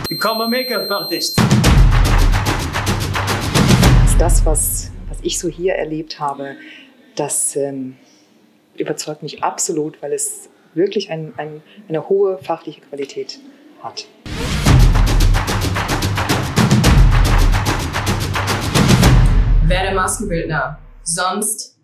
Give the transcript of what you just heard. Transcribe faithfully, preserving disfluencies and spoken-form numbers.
Become a Make-up Artist. Das, was, was ich so hier erlebt habe, das ähm, überzeugt mich absolut, weil es wirklich ein, ein, eine hohe fachliche Qualität hat. Werde Maskenbildner, sonst